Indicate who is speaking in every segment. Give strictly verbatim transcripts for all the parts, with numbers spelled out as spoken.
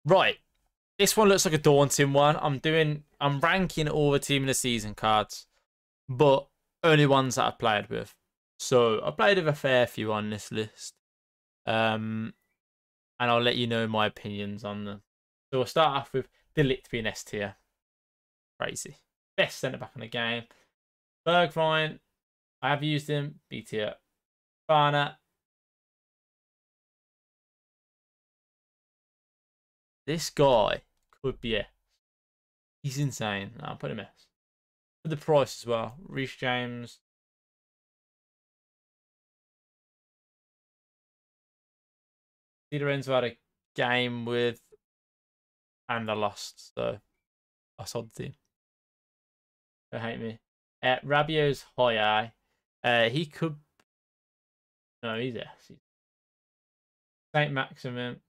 Speaker 1: Right. This one looks like a daunting one. I'm doing, I'm ranking all the team in the season cards, but only ones that I've played with. So I played with a fair few on this list. Um, and I'll let you know my opinions on them. So we'll start off with Delict being S tier. Crazy. Best centre back in the game. Bergwijn, I have used him. B tier. Barnett. This guy could be a. He's insane. I'll put him S. For the price as well. Reece James. Di Lorenzo had a game with, and I lost, so I sold the team. Don't hate me. Uh, Rabiot's high. Uh, he could. No, he's S. Saint Maximin.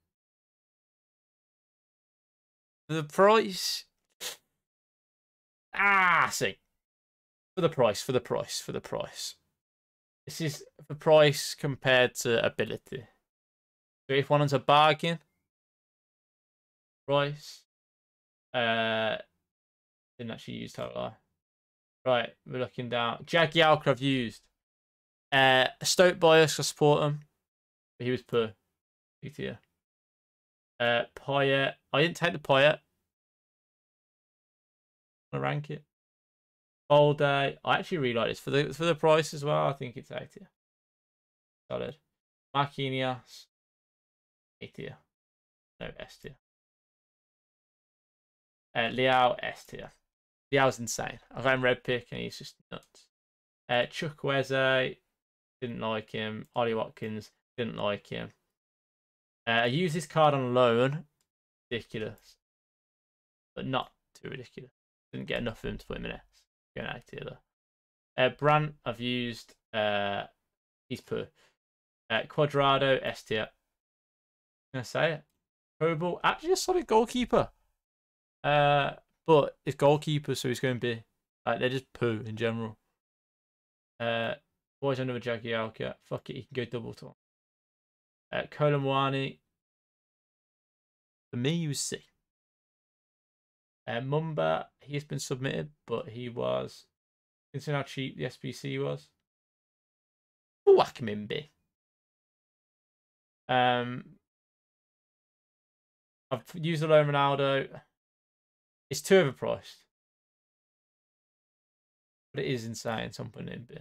Speaker 1: For the price. Ah, see. For the price, for the price, for the price. This is the price compared to ability. So if one is a bargain, price. Uh, didn't actually use total. Right, we're looking down. Jagielka I've used. Uh, Stoke bias, I support him. But he was poor. B tier. Uh, Payet. I didn't take the Payet. I'm gonna rank it. All day. I actually really like this for the for the price as well. I think it's A tier. Solid. Marquinhos. A tier. No, S tier. Uh, Leao, S tier. Leao's insane. I got him red pick and he's just nuts. Uh, Chukwueze, didn't like him. Ollie Watkins, didn't like him. Uh, I used this card on loan. Ridiculous. But not too ridiculous. Didn't get enough of him to put him in S. Going A tier though. Uh, Brandt, I've used. Uh, he's poor. Uh, Quadrado, S tier. I'm going to say it. Pro Bowl, actually a solid goalkeeper. Uh, but it's goalkeeper, so he's going to be like they're just poo in general. Uh, boys another Jagielka. Fuck it, he can go double to one. Uh, Kolomwani. For me, he was C. Uh, Mumba, he's been submitted, but he was. Considering how cheap the S P C was. Whack him in B. Um, I've used a low Ronaldo. It's too overpriced. But it is insane, so I'm putting it in B.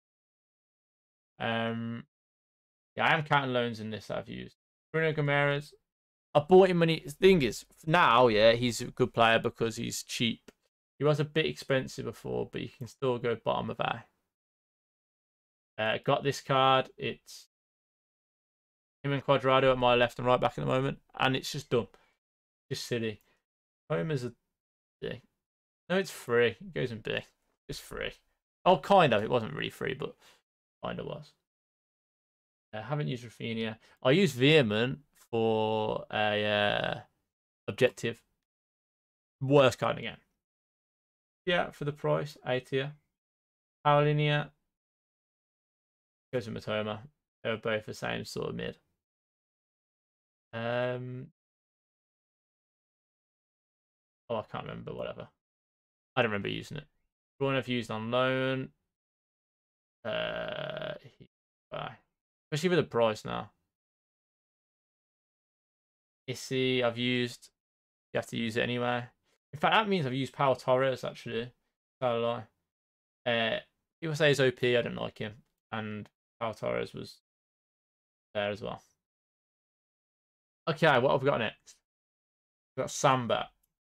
Speaker 1: Um, yeah, I am counting loans in this that I've used. Bruno Guimaraes. I bought him when he. The thing is, now, yeah, he's a good player because he's cheap. He was a bit expensive before, but you can still go bottom of A. Uh, got this card. It's him and Quadrado at my left and right back at the moment, and it's just dumb. Just silly. Home is a B. No, it's free. It goes in B. It's free. Oh, kind of. It wasn't really free, but kind of was. I uh, haven't used Rafinha. I used Vehement for a uh, objective. Worst card again. Yeah, for the price, A tier. Paulinia goes with Matoma. They were both the same sort of mid. Um. Oh, I can't remember. Whatever. I don't remember using it. One I've used on loan. Uh, bye. Especially with the price now. Issy, I've used. You have to use it anyway. In fact, that means I've used Pau Torres actually. Can't lie. Uh, people say he's O P. I don't like him, and Pau Torres was there as well. Okay, what have we got next? We've got Samba.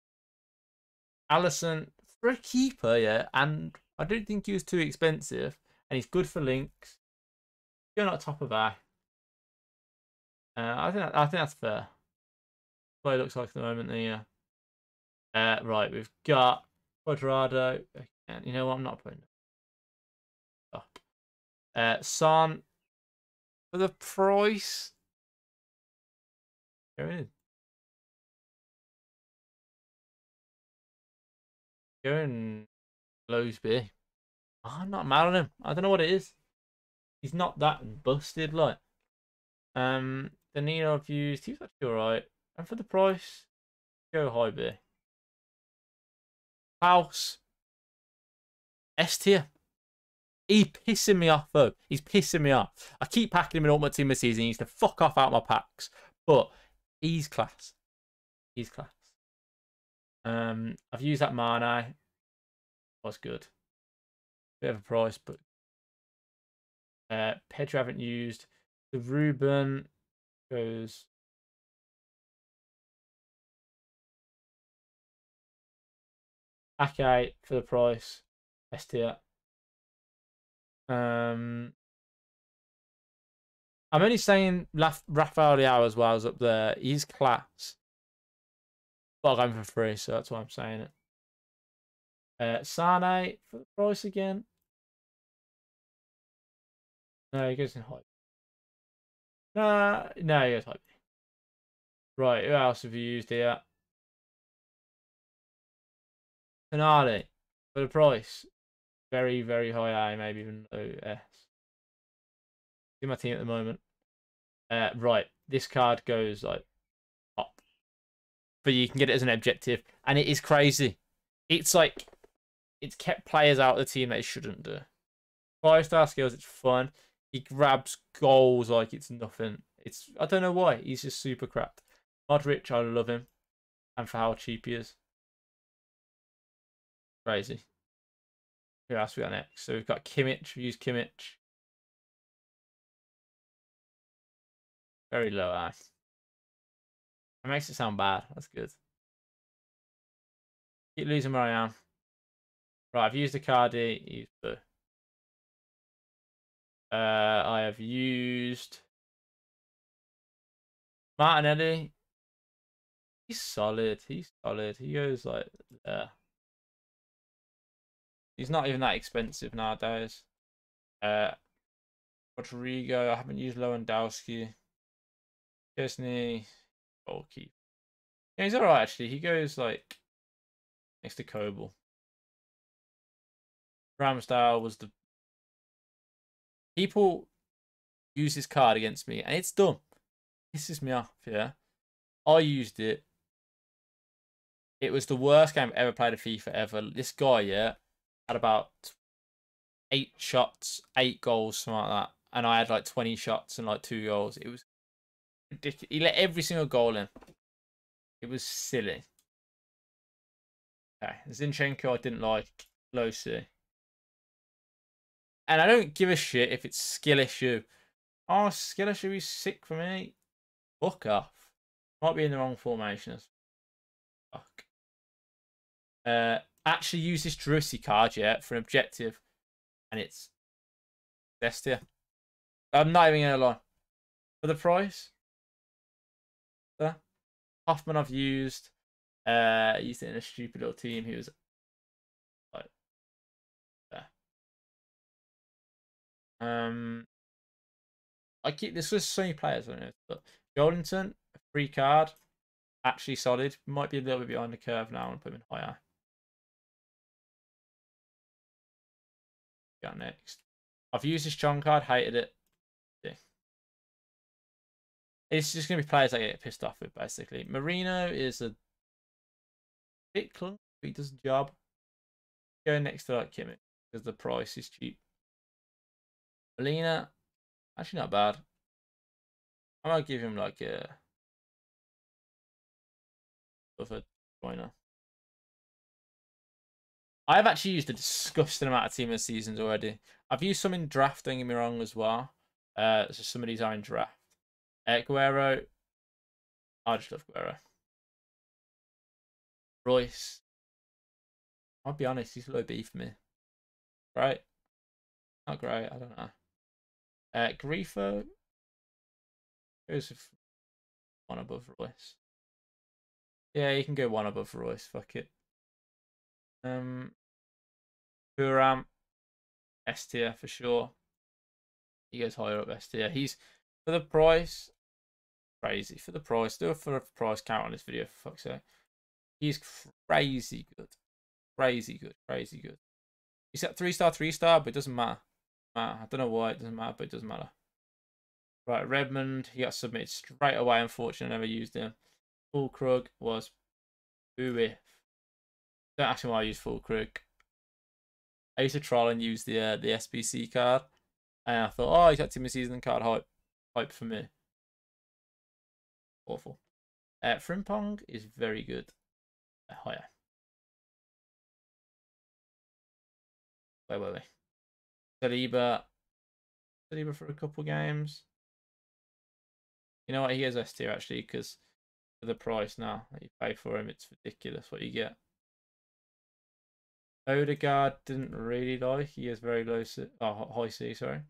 Speaker 1: Allison for a keeper, yeah, and I don't think he was too expensive, and he's good for links. Going at top of A. Uh, I think that, I think that's fair. What it looks like at the moment, yeah. Uh, right, we've got Quadrado. And you know what? I'm not putting it up. Uh, Son for the price. Go in. Go in. Lows B. Oh, I'm not mad on him. I don't know what it is. He's not that busted, like. Um, the Nino I've used, he's actually alright. And for the price, Go high B. House. S tier. He's pissing me off, though. He's pissing me off. I keep packing him in Ultimate Team this season. He needs to fuck off out my packs. But he's class. He's class. Um, I've used that Mane. Was good. Bit of a price, but uh, Pedri I haven't used. The Ruben goes. Ake for the price. S tier. Um, I'm only saying Raf Rafael Leao as well is up there. He's class. But I'm going for free, so that's why I'm saying it. Uh, Sane for the price again. No, he goes in high. Nah, no, he goes high. Right, who else have you used here? Finale for the price. Very, very high A, maybe even low S. In my team at the moment. Uh, right, this card goes like top. But you can get it as an objective. And it is crazy. It's like, it's kept players out of the team that it shouldn't do. Five star skills, it's fun. He grabs goals like it's nothing. It's I don't know why. He's just super crap. Modric, I love him. And for how cheap he is. Crazy. Who else we got next? So we've got Kimmich. We use Kimmich. Very low ass. It makes it sound bad. That's good. Keep losing where I am. Right, I've used the Cardi. Use the. Uh, I have used Martinelli. He's solid. He's solid. He goes like there. He's not even that expensive nowadays. Uh, Rodrigo. I haven't used Lewandowski. Chesney. Goalkeeper. Yeah, he's alright actually. He goes like next to Coble. Ramsdale was the people use this card against me, and it's dumb. Pisses me off. Yeah, I used it. It was the worst game I've ever played of FIFA ever. This guy, yeah, had about eight shots, eight goals, something like that, and I had like twenty shots and like two goals. It was ridiculous. He let every single goal in. It was silly. Okay, Zinchenko I didn't like. Low C. And I don't give a shit if it's skill issue. Oh, skill issue is sick for me. Fuck off. Might be in the wrong formation. Fuck. Uh, actually use this Drusy card, yeah, for an objective. And it's S tier. I'm not even going to lie. For the price. There. Hoffman I've used. Uh, used it in a stupid little team. He was like there. Um, I keep this was so many players on it, but Jolinton, a free card, actually solid. Might be a little bit behind the curve now and put him in higher. Got next. I've used this Chong card, hated it. Yeah. It's just gonna be players I get pissed off with, basically. Marino is a bit clunky, but he does the job. Go next to like Kimmich because the price is cheap. Molina, actually not bad. I might give him like a of a joiner. I've actually used a disgusting amount of team of seasons already. I've used some in draft, don't get me wrong, as well. Uh, so some of these are in draft. Uh, Guerrero, I just love Guerrero. Royce, I'll be honest, he's low B for me. Right? Not great, I don't know. Uh, Grifo goes with one above Royce. Yeah, you can go one above Royce. Fuck it. Um, Buram, S tier for sure. He goes higher up S tier. He's for the price. Crazy for the price. Do a for a price count on this video for fuck's sake. He's crazy good. Crazy good. Crazy good. He's at three star, three star, but it doesn't matter. matter. I don't know why it doesn't matter, but it doesn't matter. Right, Redmond, he got submitted straight away. Unfortunately, I never used him. Paul Krug was Who if? Don't ask me why I use full crick. I used to try and use the uh, the S B C card, and I thought, oh, he's got Team of Season card hype, hype for me. Awful. Uh, Frimpong is very good. Uh, higher. Wait, wait, wait. Saliba. Saliba for a couple games. You know what? He has S tier actually, because for the price now that you pay for him, it's ridiculous what you get. Odegaard didn't really like. He has very low C, oh, high C, sorry.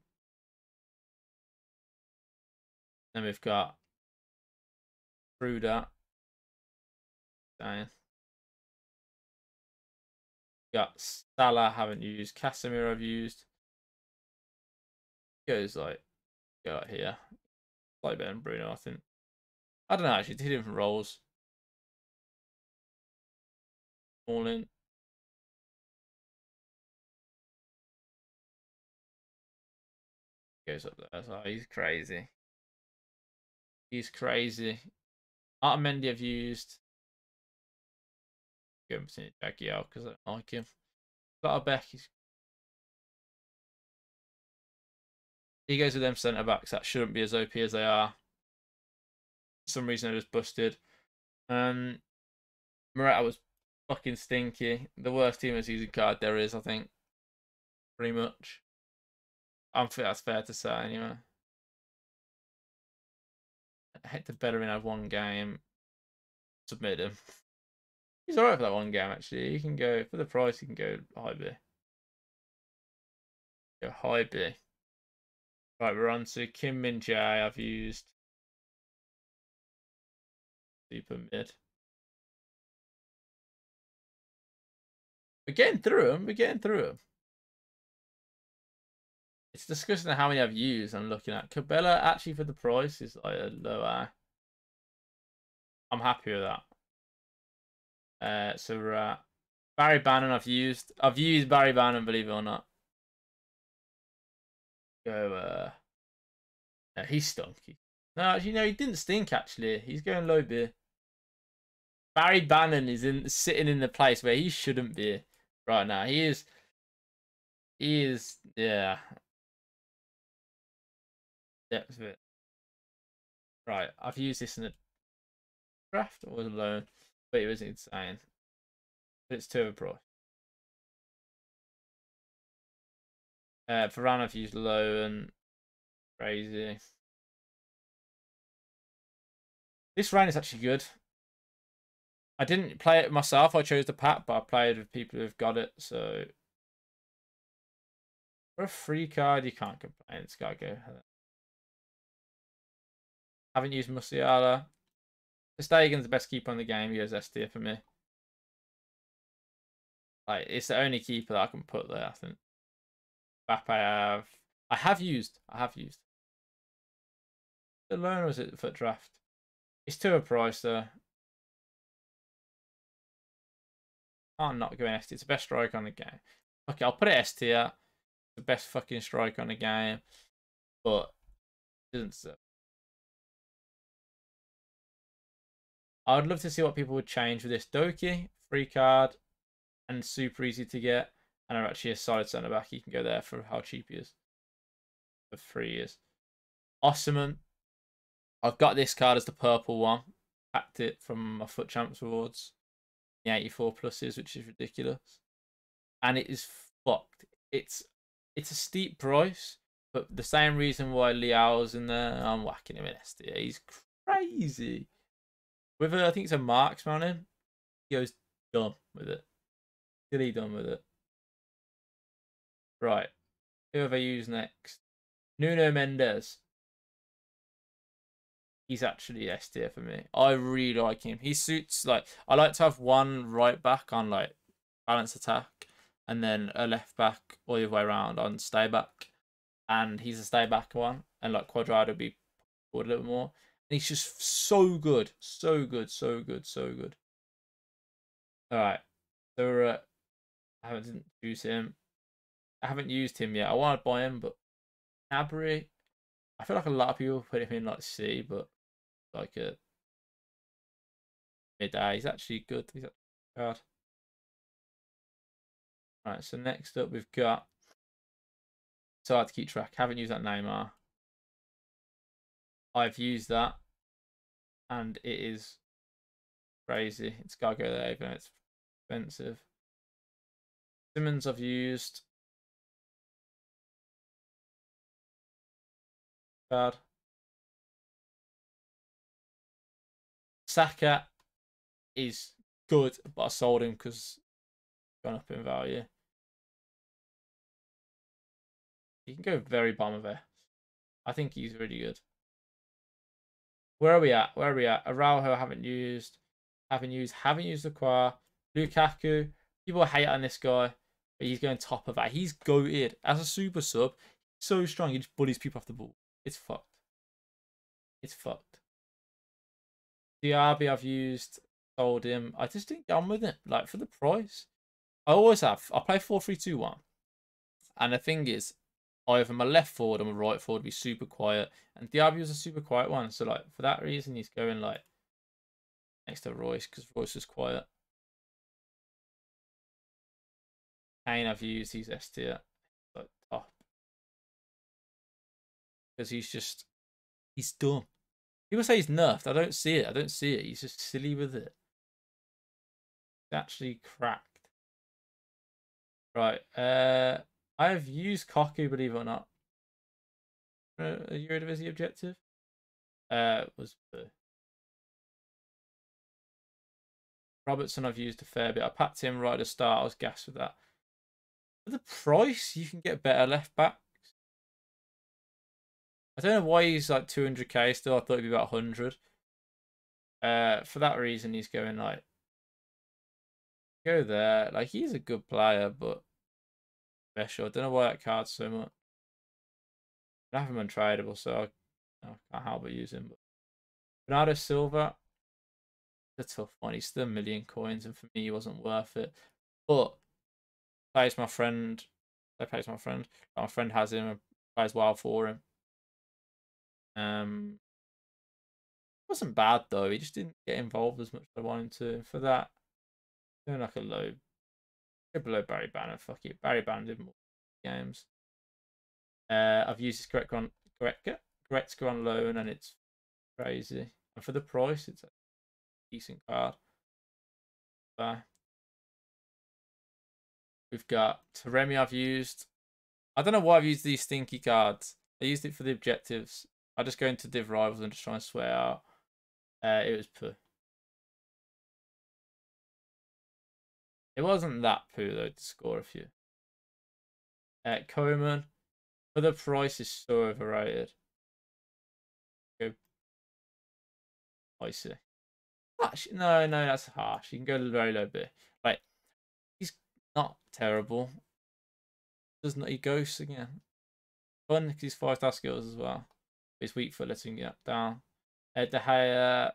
Speaker 1: Then we've got Bruda. Dang. Got Salah, haven't used. Casemiro, I've used. Goes like, go out here. Slightly better than Bruno, I think. I don't know, actually, two different roles. All in. Goes up there. So he's crazy. He's crazy. Artamendi I've used. Go between Jackie out because I don't like him. Got a Beck. He's... He goes with them centre backs that shouldn't be as O P as they are. For some reason, they're just busted. Um, Morata was fucking stinky. The worst team of season card there is, I think. Pretty much. I think that's fair to say, anyway. Hector Bellerin had one game. Submit him. He's alright for that one game, actually. He can go, for the price, he can go high B. Go high B. Right, we're on to Kim Min Jae. I've used super mid. We're getting through them. We're getting through them. It's disgusting how many I've used. I'm looking at Cabela. Actually, for the price, is like a low A. I'm happy with that. Uh, so we're at Barry Bannon. I've used. I've used Barry Bannon. Believe it or not. Go. Uh, no, he stunk. No, actually, no, he didn't stink. Actually, he's going low B. Barry Bannon is in sitting in the place where he shouldn't be right now. He is. He is. Yeah. Depth of it. Right, I've used this in a draft or was alone, but it was insane. But it's two pro. Uh, Varane I've used low and crazy. This round is actually good. I didn't play it myself. I chose the pack, but I played with people who've got it. So for a free card, you can't complain. It's gotta go. Haven't used Musiala. Stegen's the best keeper on the game. He has S tier for me. Like, it's the only keeper that I can put there, I think. Mbappe I have. I have used. I have used. The loan was it for draft? It's to a price though. I'm not going S tier. It's the best strike on the game. Okay, I'll put it S tier. The best fucking strike on the game. But it doesn't suck. I would love to see what people would change with this. Doki, free card, and super easy to get. And I'm actually a solid centre back. You can go there for how cheap he is. For three years. Osman. I've got this card as the purple one. Packed it from my Foot Champs rewards. The eighty-four pluses, which is ridiculous. And it is fucked. It's it's a steep price, but the same reason why Liao's in there, I'm whacking him in S tier. He's crazy. With a, I think it's a marksman on him. He goes dumb with it. Silly dumb with it. Right. Who have I used next? Nuno Mendes. He's actually S tier for me. I really like him. He suits, like, I like to have one right back on, like, balance attack, and then a left back all the way around on stay back. And he's a stay back one. And, like, Quadrado would be forward a little more. And he's just so good. So good, so good, so good. Alright. So we're at, I haven't used him. I haven't used him yet. I want to buy him, but Abri, I feel like a lot of people put him in like C, but like a mid A. He's actually good. He's actually hard. Right, so next up we've got. It's hard to keep track. Haven't used that Neymar. I've used that, and it is crazy. It's gotta go there, even though it's expensive. Simmons I've used. Bad. Saka is good, but I sold him because gone up in value. He can go very bottom there. I think he's really good. Where are we at? Where are we at? Araujo I haven't used. Haven't used. Haven't used the Qua. Lukaku. People hate on this guy, but he's going top of that. He's goated. As a super sub, so strong. He just bullies people off the ball. It's fucked. It's fucked. Diaby I've used. Sold him. I just didn't get on with it. Like, for the price. I always have. I play four three two one. And the thing is, either my left forward or my right forward be super quiet. And Diaby was a super quiet one. So, like, for that reason, he's going, like, next to Royce, because Royce is quiet. Kane I've used. He's S tier. Like, top. Because he's just, he's dumb. People say he's nerfed. I don't see it. I don't see it. He's just silly with it. It's actually cracked. Right. Uh, I have used Koku, believe it or not. Uh, a Eredivisie objective. Uh, was uh, Robertson. I've used a fair bit. I packed him right at the start. I was gassed with that. For the price, you can get better left backs. I don't know why he's like two hundred K still. I thought he'd be about one hundred. Uh, for that reason, he's going like go there. Like he's a good player, but special. I don't know why that card's so much. I have him untradeable, so I, I can't help but use him. But Bernardo Silva, a tough one. He's still a million coins, and for me, he wasn't worth it. But plays my friend. I plays my friend. My friend has him and plays well for him. Um, wasn't bad though. He just didn't get involved as much as I wanted to. For that, doing like a low, go below Barry Banner. Fuck it, Barry Banner did more games. Uh, I've used his correct on correct Goretzka on loan, and it's crazy. And for the price, it's a decent card. But we've got Taremi. I've used. I don't know why I've used these stinky cards. I used it for the objectives. I just go into div rivals and just try and swear out. Uh, it was poo. It wasn't that poo though to score a few. Uh, Coleman, for the price, is so overrated. Go. I see. Actually, no, no, that's harsh. You can go very low bit. Like he's not terrible. Doesn't he ghosts again? Fun because he's five star skills as well. He's weak for letting get down. Uh, De Gea.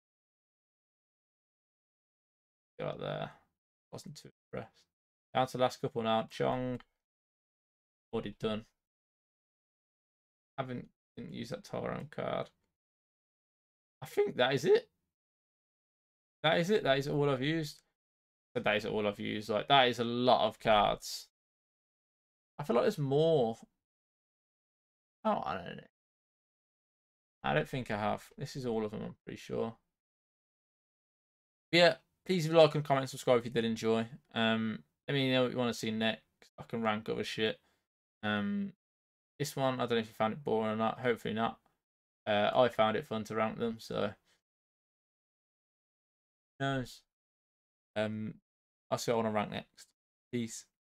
Speaker 1: Go out there. Wasn't too impressed. Down to the last couple now. Chong. Already done. Haven't didn't use that Tyrone card. I think that is it. That is it. That is all I've used. But that is all I've used. Like that is a lot of cards. I feel like there's more. Oh, I don't know. I don't think I have. This is all of them, I'm pretty sure. But yeah, please like and comment, subscribe if you did enjoy. Um, let me know what you want to see next. I can rank other shit. Um, this one, I don't know if you found it boring or not. Hopefully not. Uh, I found it fun to rank them, so who knows? Um, I'll see what I want to rank next. Peace.